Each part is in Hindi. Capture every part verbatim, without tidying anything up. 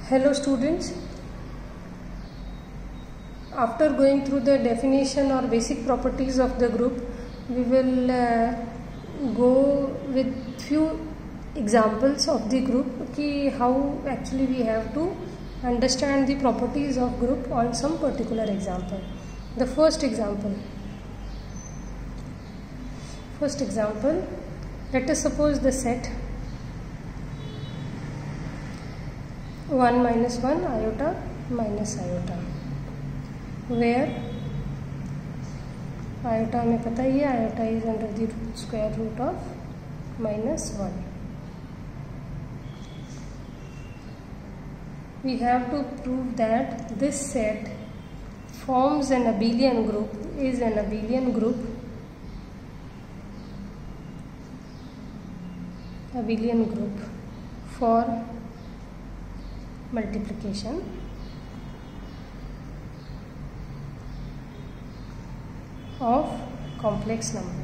Hello students, after going through the definition or basic properties of the group, we will uh, go with few examples of the group ki how actually we have to understand the properties of group on some particular example. The first example, first example, let us suppose the set one minus one iota minus iota, where iota हमें पता ही है, iota is under the square root of minus one. We have to prove that this set forms an abelian group, is an abelian group, abelian group for multiplication of complex number.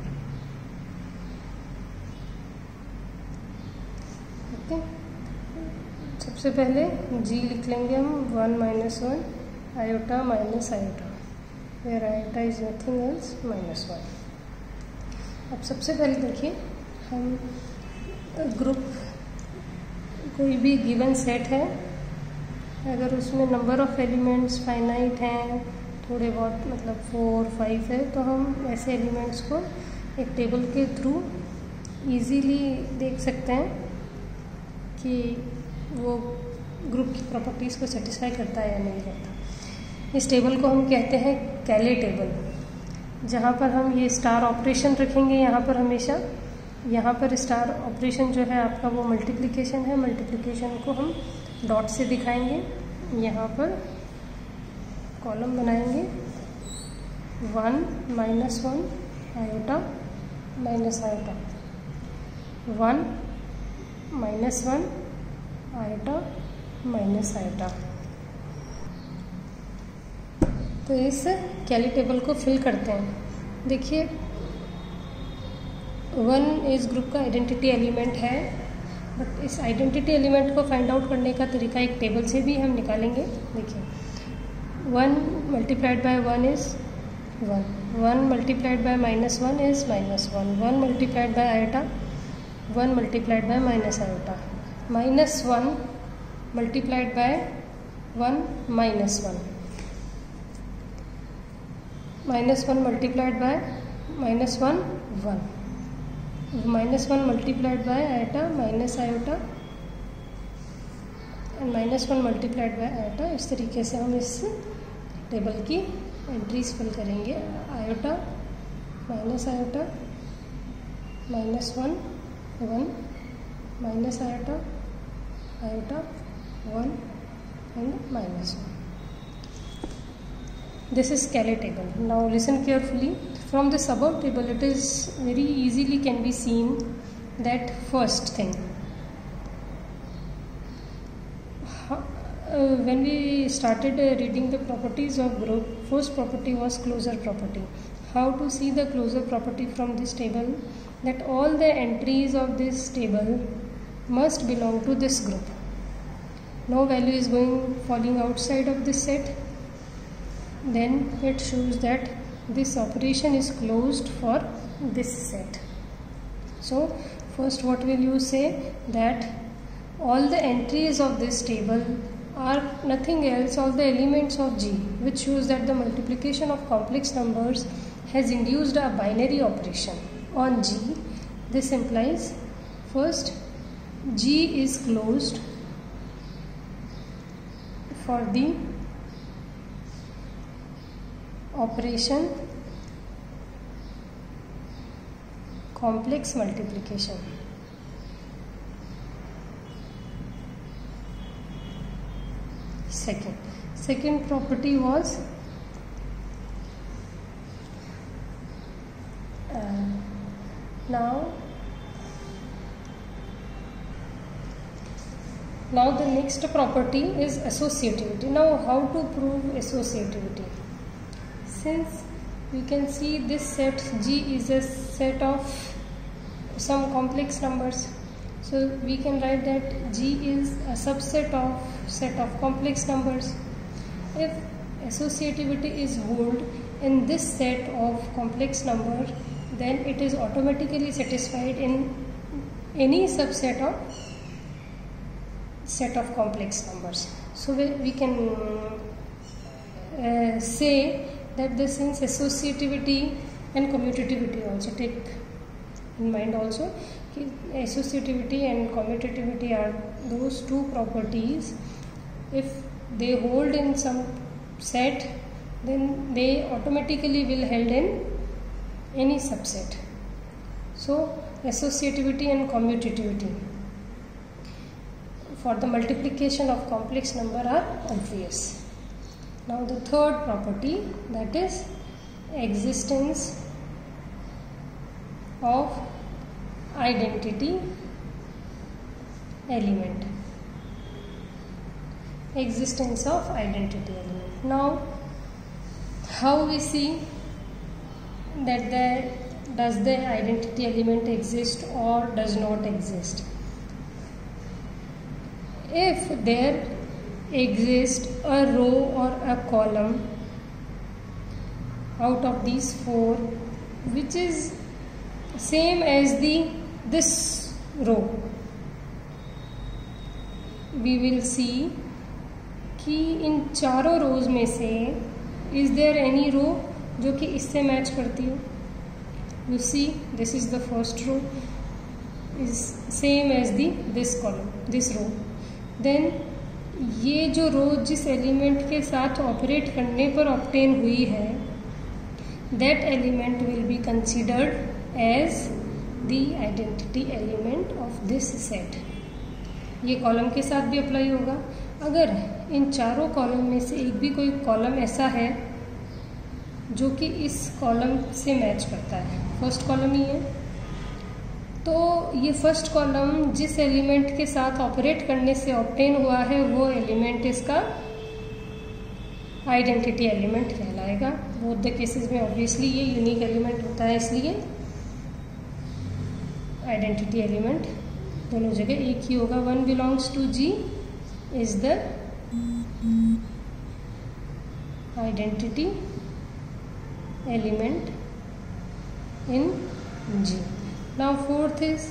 Okay, सबसे पहले g लिख लेंगे हम one minus one iota minus iota, where iota is nothing else minus one. अब सबसे पहले देखिए, हम ग्रुप कोई भी गिवन सेट है, अगर उसमें नंबर ऑफ एलिमेंट्स फाइनाइट हैं, थोड़े बहुत मतलब फोर फाइव है, तो हम ऐसे एलिमेंट्स को एक टेबल के थ्रू इजीली देख सकते हैं कि वो ग्रुप की प्रॉपर्टीज़ को सेटिस्फाई करता है या नहीं करता. इस टेबल को हम कहते हैं कैले टेबल, जहाँ पर हम ये स्टार ऑपरेशन रखेंगे. यहाँ पर हमेशा यहाँ पर स्टार ऑपरेशन जो है आपका वो मल्टीप्लिकेशन है. मल्टीप्लिकेशन को हम डॉट से दिखाएंगे. यहाँ पर कॉलम बनाएंगे one minus one iota minus iota, one minus one iota minus iota. तो इस कैली टेबल को फिल करते हैं. देखिए, वन इस ग्रुप का आइडेंटिटी एलिमेंट है, बट इस आइडेंटिटी एलिमेंट को फाइंड आउट करने का तरीका एक टेबल से भी हम निकालेंगे. देखिए, one multiplied by one is one, one multiplied by minus one is minus one, one multiplied by iota, one multiplied by minus iota, minus one multiplied by one minus one, minus one multiplied by minus one one, minus one multiplied by iota minus iota and minus one multiplied by iota. इस तरीके से हम इस टेबल की एंट्रीज फिल करेंगे. Iota minus iota minus one one, minus iota iota one and minus one. This is Cayley table. Now listen carefully. From this above table, it is very easily can be seen that first thing, uh, when we started uh, reading the properties of group, first property was closure property. How to see the closure property from this table? That all the entries of this table must belong to this group. No value is going falling outside of this set. Then it shows that this operation is closed for this set. So first, what will you say? That all the entries of this table are nothing else, all the elements of G, which shows that the multiplication of complex numbers has induced a binary operation on G. This implies first, G is closed for the operation complex multiplication. Second, second property was uh, now now the next property is associativity. Now how to prove associativity? Since we can see this set G is a set of some complex numbers, So we can write that G is a subset of set of complex numbers. If associativity is hold in this set of complex number, then it is automatically satisfied in any subset of set of complex numbers. So we, we can uh, say that the since associativity and commutativity, also take in mind also, associativity and commutativity are those two properties. If they hold in some set, then they automatically will held in any subset. So associativity and commutativity for the multiplication of complex number are obvious. Now the third property, that is existence of identity element. Existence of identity element. Now how we see that the does the identity element exist or does not exist? If there exists a row or a column out of these four which is same as the this row, we will see कि इन चारों रोज में से इज देयर एनी रो जो कि इससे मैच करती हो. You see this is the first row is same as the this column this row. Then ये जो रो जिस एलिमेंट के साथ ऑपरेट करने पर ऑब्टेन हुई है, that element will be considered as the identity element of this set. ये कॉलम के साथ भी अप्लाई होगा. अगर इन चारों कॉलम में से एक भी कोई कॉलम ऐसा है जो कि इस कॉलम से मैच करता है, फर्स्ट कॉलम ही है, तो ये फर्स्ट कॉलम जिस एलिमेंट के साथ ऑपरेट करने से ऑब्टेन हुआ है वो एलिमेंट इसका आइडेंटिटी एलिमेंट कहलाएगा. बोथ द केसेस में ऑब्वियसली ये यूनिक एलिमेंट होता है, इसलिए आइडेंटिटी एलिमेंट दोनों जगह एक ही होगा. One belongs to G is the identity element in G. Now fourth is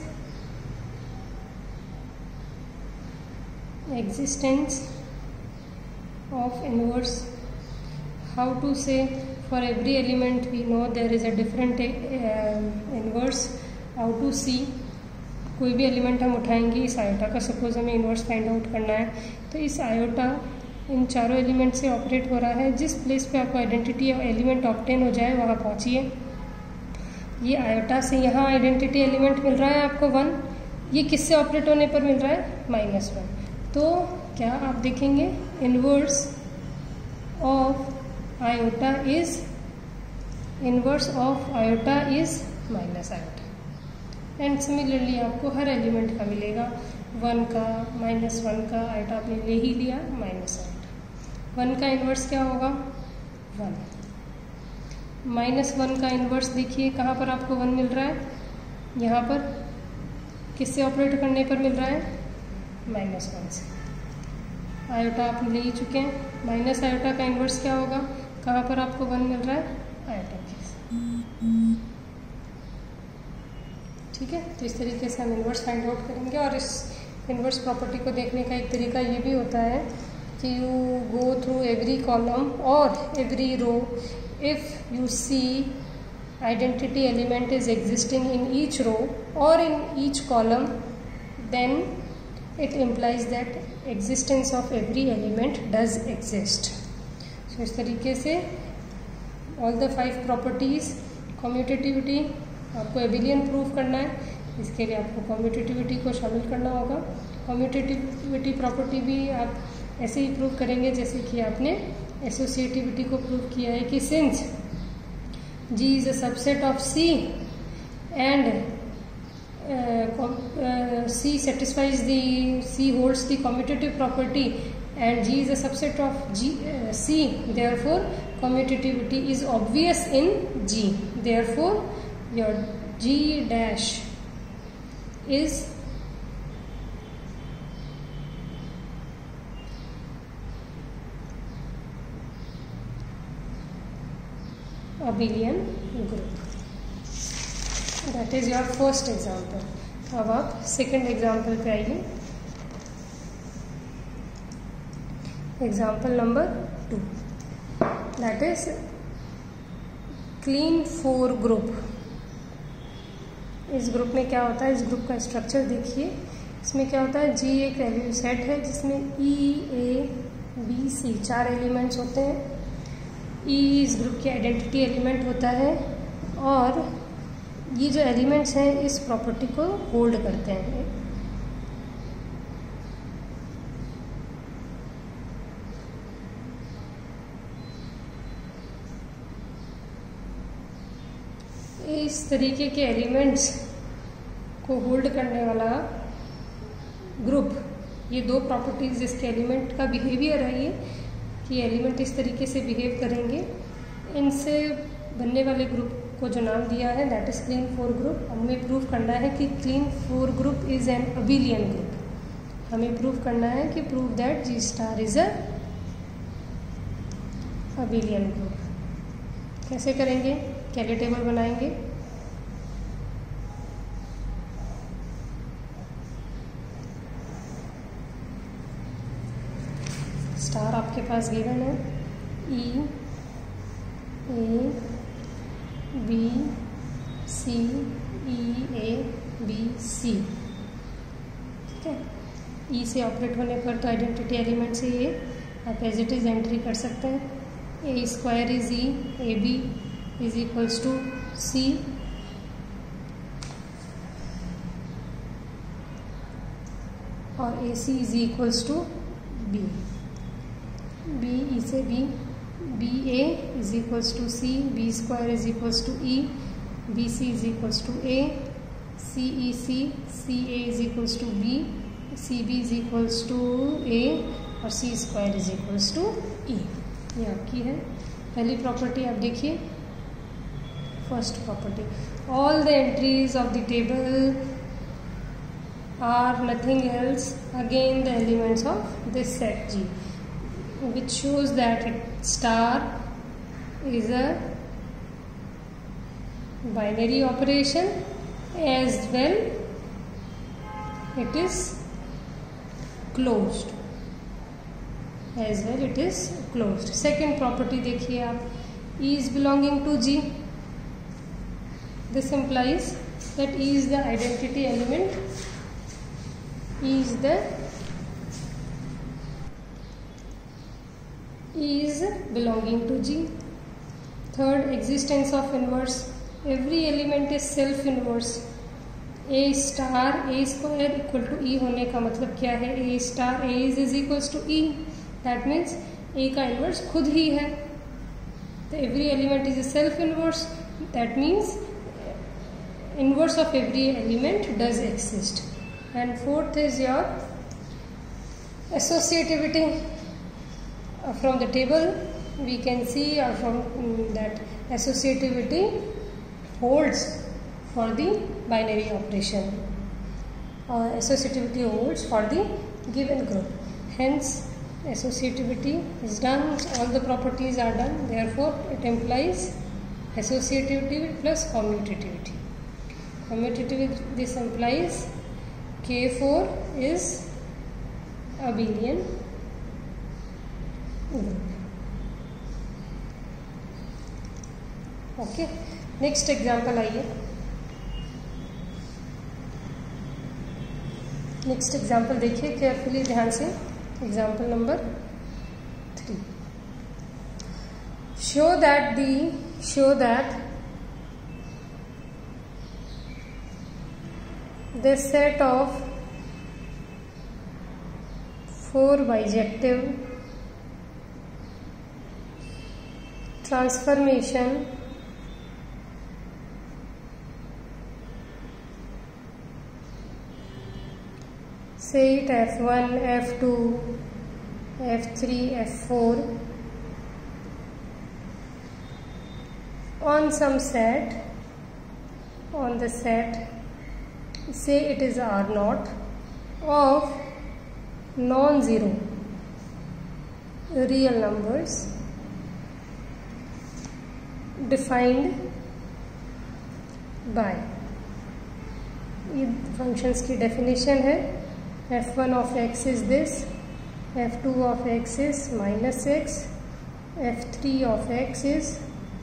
existence of inverse. How to say? For every element we know there is a different uh, inverse. How to see? कोई भी एलिमेंट हम उठाएंगे इस आयोटा का, सपोज हमें इन्वर्स फाइंड आउट करना है, तो इस आयोटा इन चारों एलिमेंट से ऑपरेट हो रहा है. जिस प्लेस पे आपको आइडेंटिटी एलिमेंट ऑब्टेन हो जाए वहाँ पहुँचिए. ये आयोटा से यहाँ आइडेंटिटी एलिमेंट मिल रहा है आपको वन, ये किससे ऑपरेट होने पर मिल रहा है? Minus one. तो क्या आप देखेंगे inverse of iota is inverse of iota is minus iota. And similarly आपको हर एलिमेंट का मिलेगा, वन का, माइनस वन का, आयोटा आपने ले ही लिया, माइनस आयोटा. वन का इन्वर्स क्या होगा? वन. माइनस वन का इन्वर्स देखिए कहाँ पर आपको वन मिल रहा है, यहाँ पर किससे ऑपरेट करने पर मिल रहा है? माइनस वन से. आयोटा आप ले ही चुके हैं. माइनस आयोटा का इन्वर्स क्या होगा? कहाँ पर आपको वन मिल रहा है? आयोटा के. ठीक है. तो इस तरीके से हम इन्वर्स फाइंड आउट करेंगे. और इस इन्वर्स प्रॉपर्टी को देखने का एक तरीका ये भी होता है कि you go through every column और every row. If you see identity element is existing in each row और in each column, then it implies that existence of every element does exist. So इस तरीके से all the five properties. Commutativity आपको एबिलियन प्रूफ करना है, इसके लिए आपको कम्यूटेटिविटी को शामिल करना होगा. कम्यूटेटिविटी प्रॉपर्टी भी आप ऐसे ही प्रूव करेंगे जैसे कि आपने एसोसिएटिविटी को प्रूव किया है कि since G is a subset of C and uh, uh, C satisfies the C holds the commutative property and G is a subset of G, uh, C, therefore commutativity is obvious in G. Therefore your G dash is abelian group. That is your first example. अब आप second example पे आइए. Example number two. That is clean four group. इस ग्रुप में क्या होता है, इस ग्रुप का स्ट्रक्चर देखिए. इसमें क्या होता है, जी एक सेट है जिसमें ई ए बी सी चार एलिमेंट्स होते हैं. ई इस ग्रुप की आइडेंटिटी एलिमेंट होता है और ये जो एलिमेंट्स हैं इस प्रॉपर्टी को होल्ड करते हैं. इस तरीके के एलिमेंट्स को होल्ड करने वाला ग्रुप, ये दो प्रॉपर्टीज जिसके एलिमेंट का बिहेवियर है ये कि एलिमेंट इस तरीके से बिहेव करेंगे, इनसे बनने वाले ग्रुप को जो नाम दिया है that is clean four group. हमें प्रूव करना है कि clean four group is an abelian group. हमें प्रूव करना है कि prove that G star is a abelian group. कैसे करेंगे, कैले टेबल बनाएंगे. स्टार आपके पास गिवन है ई A B C E A B C. ठीक है, ई से ऑपरेट होने पर तो आइडेंटिटी एलिमेंट से ये आप एज इट इज एंट्री कर सकते हैं. A square is E, A B is equals to C, और A C is equals to B. B E से B, B A is equals to C, B square is equals to E, B C is equals to A, C E C, C A is equals to B, C B is equals to A, और C square is equals to E. ये आपकी है पहली प्रॉपर्टी. आप देखिए first property, all the entries of the table are nothing else again the elements of this set G, which shows that star is a binary operation as well it is closed, as well it is closed. Second property देखिए आप, E is belonging to G. This implies that E is the identity element, E is the E is belonging to G. Third, existence of inverse. Every element is self inverse. A star A square equal to E होने का मतलब क्या है, A star A is is equals to E. That means A का inverse खुद ही है. तो every element is a self inverse. That means inverse of every element does exist. And fourth is your associativity. From the table we can see, or from um, that associativity holds for the binary operation, or associativity holds for the given group. Hence associativity is done, all the properties are done, therefore it implies associativity plus commutativity. Commutativity, this implies K four is abelian group. Okay, next example आइए. नेक्स्ट एग्जाम्पल देखिए केयरफुली, ध्यान से. Example number three. Show that the show that the set of four bijective transformation say it F one, F two, F three, F four on some set, on the set say it is R naught of non-zero real numbers defined by, ये फंक्शंस की डेफिनेशन है। F one of X is this, F two of X is minus X, F three of X is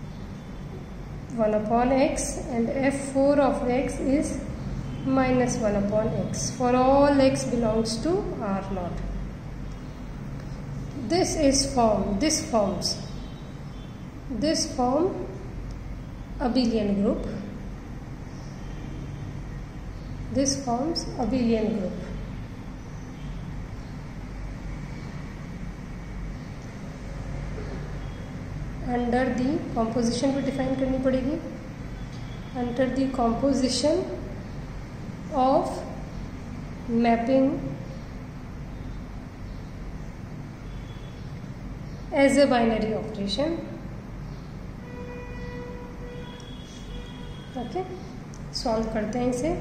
one upon X, and F four of X is minus one upon x for all x belongs to R naught. This is form, this forms, this form abelian group, this forms abelian group. Under the composition भी define करनी पड़ेगी. Under the composition of mapping as a binary operation. Okay, solve करते हैं इसे।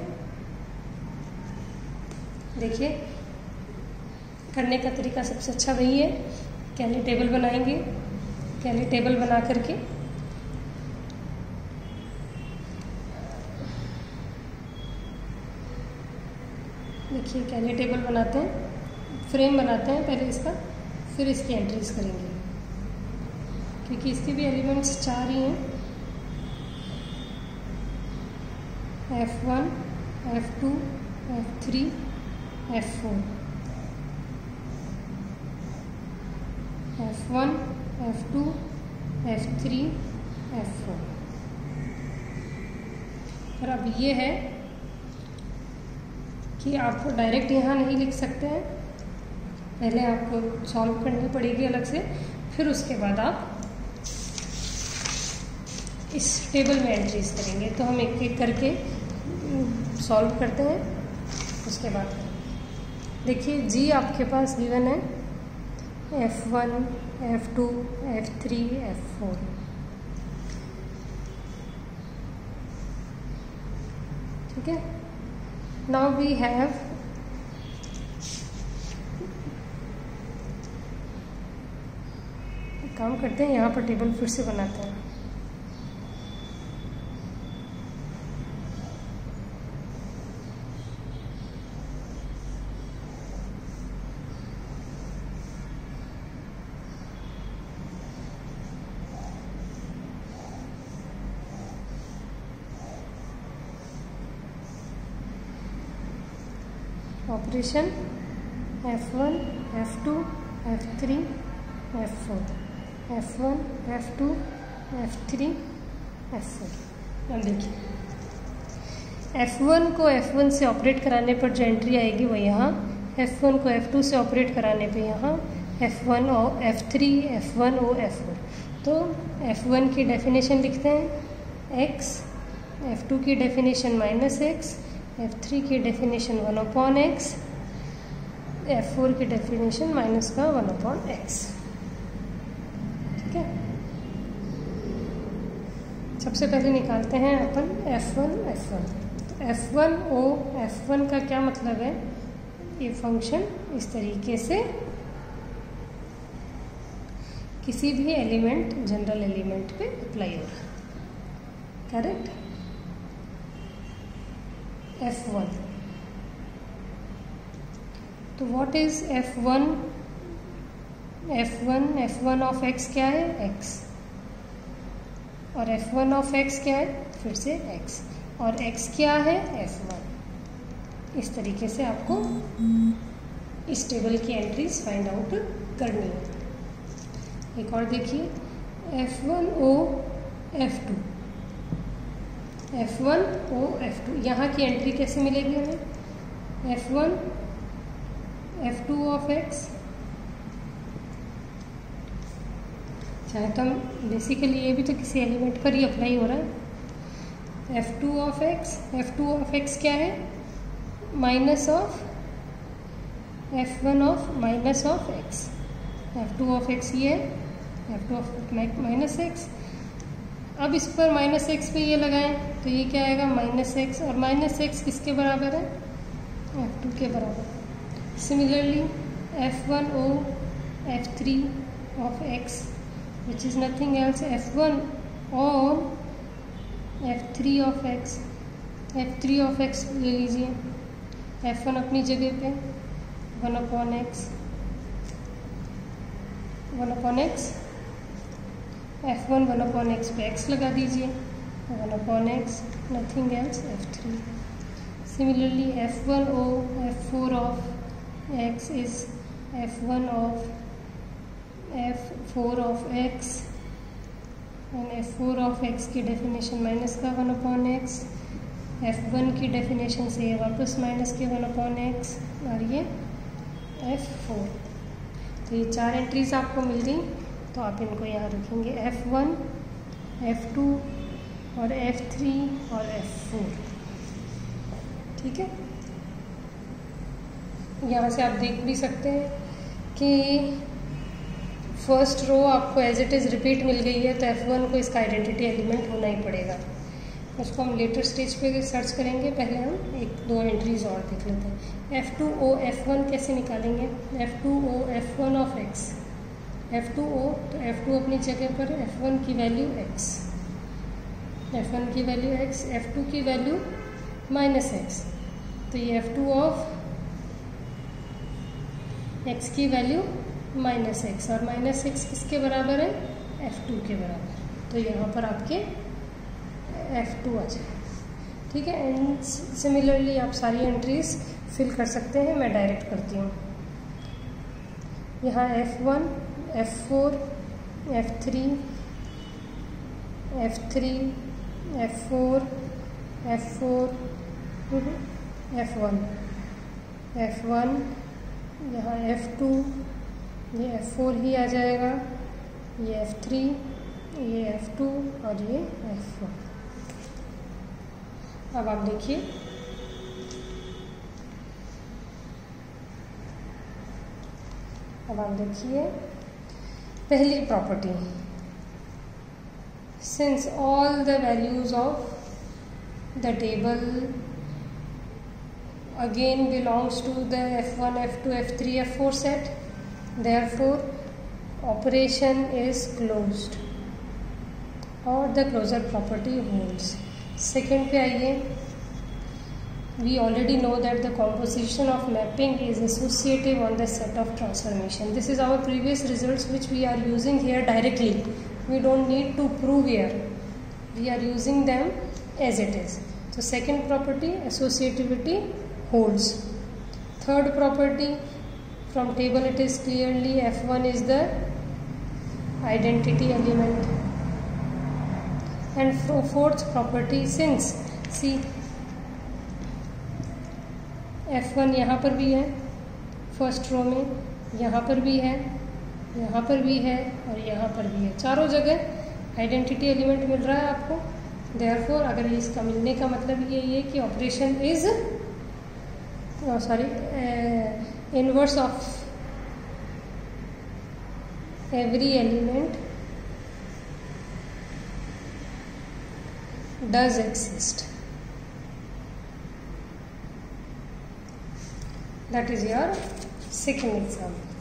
देखिए, करने का तरीका सबसे अच्छा वही है, कैली टेबल बनाएंगे। कैली टेबल बना करके देखिए, कैली टेबल बनाते हैं, फ्रेम बनाते हैं पहले इसका, फिर इसकी एंट्रीज करेंगे, क्योंकि इसके भी एलिमेंट्स चार ही हैं। F one, F two, F three, F four, F one, F two, F three, F four. और अब ये है कि आपको डायरेक्ट यहाँ नहीं लिख सकते हैं, पहले आपको सॉल्व करनी पड़ेगी अलग से, फिर उसके बाद आप इस टेबल में एंट्रीज करेंगे। तो हम एक एक करके सॉल्व करते हैं, उसके बाद देखिए जी आपके पास गिवन है F one, F two, F three, F four. ठीक है, now we have काम करते हैं, यहाँ पर टेबल फिर से बनाते हैं। Operation F one, F two, F three, F four, F one, F two, F three, F four. अब देखिए, एफ वन को एफ वन से ऑपरेट कराने पर जो एंट्री आएगी वो यहाँ, एफ वन को एफ टू से ऑपरेट कराने पे यहाँ, एफ वन और एफ थ्री, एफ वन और एफ फोर। तो एफ वन की डेफिनेशन लिखते हैं एक्स, एफ टू की definition minus X, F three की definition one upon X, F four की डेफिनेशन माइनस का वन अपॉन एक्स। ठीक है, सबसे पहले निकालते हैं अपन एफ वन, एफ वन। तो F one O F one का क्या मतलब है, ये फंक्शन इस तरीके से किसी भी एलिमेंट, जनरल एलिमेंट पे अप्लाई हो रहा है। Correct, F one. तो what is F one? F one, F one of X क्या है? एक्स। और एफ वन ऑफ एक्स क्या है? फिर से एक्स। और x क्या है? F one. इस तरीके से आपको इस टेबल की एंट्रीज फाइंड आउट करनी है। एक और देखिए, F one O F two, F one O F two, यहाँ की एंट्री कैसे मिलेगी हमें? F one F two of X, चाहे तो हम बेसिकली ये भी तो किसी एलिमेंट पर ही अप्लाई हो रहा है। F two of X, F two of X क्या है? Minus of F one of minus of X. F two of X ये है, F two of minus X. अब इस पर माइनस एक्स पे ये लगाएं तो ये क्या आएगा? Minus X. और माइनस एक्स किसके बराबर है? एफ टू के बराबर। Similarly F one O F three of X, which is nothing else, F one और F three of X, F three of X ले लीजिए, एफ वन अपनी जगह पे one upon X, one upon X, F one one upon X पे एक्स लगा दीजिए, one upon X, nothing else, F three. Similarly F one O F four of X is F one of F four of X, and F four of X की डेफिनेशन माइनस का one upon X, F one की डेफिनेशन से ये वापस माइनस के वन अपॉन एक्स, और ये एफ फोर. तो ये चार एंट्रीज आपको मिल गई, तो आप इनको यहाँ रखेंगे एफ वन, एफ टू और एफ थ्री और एफ फोर. ठीक है, यहाँ से आप देख भी सकते हैं कि फर्स्ट रो आपको एज इट इज़ रिपीट मिल गई है, तो एफ वन को इसका आइडेंटिटी एलिमेंट होना ही पड़ेगा. उसको हम लेटर स्टेज पे सर्च करेंगे, पहले हम एक दो एंट्रीज और देख लेते हैं. F two O F one कैसे निकालेंगे? F two O F one of X, F two O, तो एफ टू अपनी जगह पर, एफ वन की वैल्यू एक्स, एफ वन की वैल्यू एक्स, एफ टू की वैल्यू माइनस एक्स, तो ये एफ टू ऑफ एक्स की वैल्यू माइनस एक्स, और माइनस एक्स किसके बराबर है? एफ टू के बराबर. तो यहाँ पर आपके एफ टू आ जाए. ठीक है, एंड सिमिलरली आप सारी एंट्रीज फिल कर सकते हैं. मैं डायरेक्ट करती हूँ. यहाँ F one, F four, F three, F three, F four, F four, F one, F one, यहाँ एफ टू, ये एफ फोर ही आ जाएगा, ये एफ थ्री, ये एफ टू और ये एफ फोर. अब आप देखिए, अब आप देखिए पहली property, since all the values of the table again belongs to the F one, F two, F three, F four set, therefore operation is closed or the closure property holds. Second पे आइए, we already know that the composition of mapping is associative on the set of transformation. This is our previous results which we are using here directly. We don't need to prove here. We are using them as it is. So second property, associativity holds. Third property, from table it is clearly F one is the identity element. And fourth property, since see F one यहाँ पर भी है फर्स्ट रो में, यहाँ पर भी है, यहाँ पर भी है और यहाँ पर भी है, चारों जगह आइडेंटिटी एलिमेंट मिल रहा है आपको. देयरफॉर अगर इसका मिलने का मतलब ये है कि operation is sorry inverse of every element does exist. That is your second example.